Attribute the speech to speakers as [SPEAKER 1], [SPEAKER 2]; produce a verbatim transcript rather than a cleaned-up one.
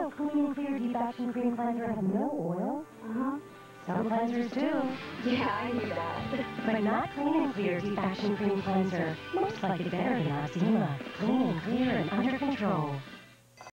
[SPEAKER 1] know Clean and Clear Deep Action Cream Cleanser has no oil?
[SPEAKER 2] Uh-huh.
[SPEAKER 1] Some cleansers do.
[SPEAKER 2] Yeah, I knew that.
[SPEAKER 1] But not Clean and Clear Deep Action Cream Cleanser. Most like it better than Eczema. Clean and clear and under control.